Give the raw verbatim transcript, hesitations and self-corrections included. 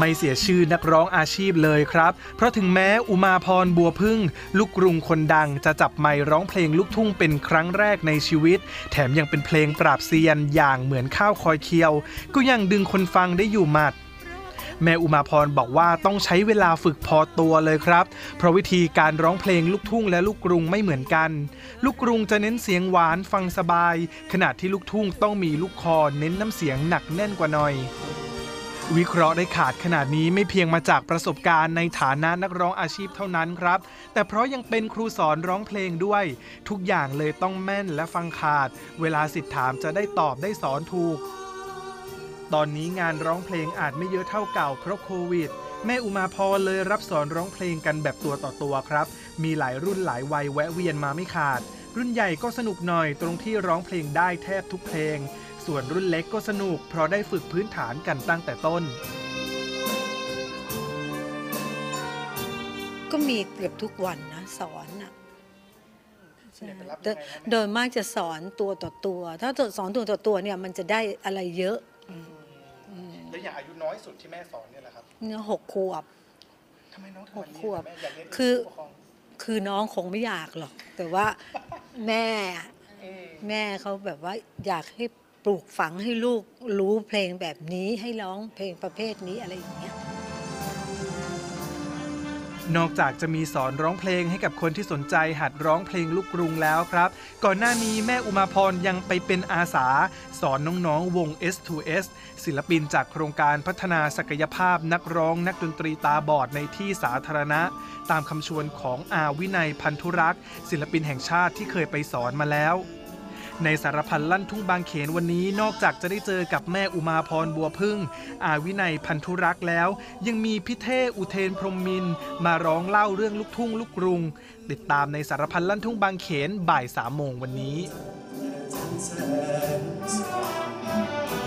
ไม่เสียชื่อนักร้องอาชีพเลยครับเพราะถึงแม้อุมาพรบัวพึ่งลูกกรุงคนดังจะจับไมค์ร้องเพลงลูกทุ่งเป็นครั้งแรกในชีวิตแถมยังเป็นเพลงปราบเซียนอย่างเหมือนข้าวคอยเคียวก็ยังดึงคนฟังได้อยู่หมัดแม่อุมาพรบอกว่าต้องใช้เวลาฝึกพอตัวเลยครับเพราะวิธีการร้องเพลงลูกทุ่งและลูกกรุงไม่เหมือนกันลูกกรุงจะเน้นเสียงหวานฟังสบายขณะที่ลูกทุ่งต้องมีลูกคอเน้นน้ำเสียงหนักแน่นกว่าหน่อยวิเคราะห์ได้ขาดขนาดนี้ไม่เพียงมาจากประสบการณ์ในฐานะนักร้องอาชีพเท่านั้นครับแต่เพราะยังเป็นครูสอนร้องเพลงด้วยทุกอย่างเลยต้องแม่นและฟังขาดเวลาศิษย์ถามจะได้ตอบได้สอนถูกตอนนี้งานร้องเพลงอาจไม่เยอะเท่าเก่าเพราะโควิดแม่อุมาพรเลยรับสอนร้องเพลงกันแบบตัวต่อตัวครับมีหลายรุ่นหลายวัยแวะเวียนมาไม่ขาดรุ่นใหญ่ก็สนุกหน่อยตรงที่ร้องเพลงได้แทบทุกเพลงส่วนรุ่นเล็กก็สนุกเพราะได้ฝึกพื้นฐานกันตั้งแต่ต้นก็มีเกือบทุกวันนะสอนนะโดยมากจะสอนตัวต่อตัวถ้าสอนตัวต่อตัวเนี่ยมันจะได้อะไรเยอะแล้วอย่างอายุน้อยสุดที่แม่สอนเนี่ยแหละครับเนี่ยหกขวบทำไมน้องหกขวบคือคือน้องคงไม่อยากหรอกแต่ว่าแม่แม่เขาแบบว่าอยากให้ปลูกฝังให้ลูกรู้เพลงแบบนี้ให้ร้องเพลงประเภทนี้อะไรอย่างเงี้ยนอกจากจะมีสอนร้องเพลงให้กับคนที่สนใจหัดร้องเพลงลูกกรุงแล้วครับก่อนหน้านี้แม่อุมาพรยังไปเป็นอาสาสอนน้องๆวง เอส ทู เอส ศิลปินจากโครงการพัฒนาศักยภาพนักร้องนักดนตรีตาบอดในที่สาธารณะตามคำชวนของอาวินัยพันธุรักษ์ศิลปินแห่งชาติที่เคยไปสอนมาแล้วในสารพันลั่นทุ่งบางเขนวันนี้นอกจากจะได้เจอกับแม่อุมาพรบัวพึ่งอาวินัยพันธุรักษ์แล้วยังมีพี่เท่อุเทนพรหมมินทร์มาร้องเล่าเรื่องลูกทุ่งลูกกรุงติดตามในสารพันลั่นทุ่งบางเขนบ่ายสามโมงวันนี้